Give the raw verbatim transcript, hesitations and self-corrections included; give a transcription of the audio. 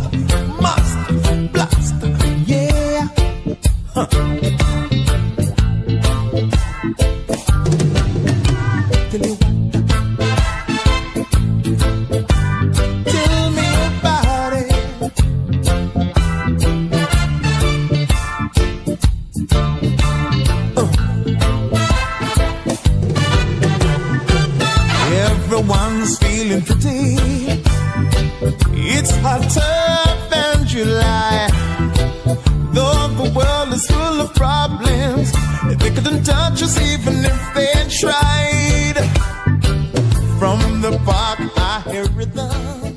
must blast. Yeah. Huh. Tell you what. Tell me about it. Uh. Everyone's feeling pretty. It's hotter than July. Though the world is full of problems, they couldn't touch us even if they tried. From the park I hear rhythm.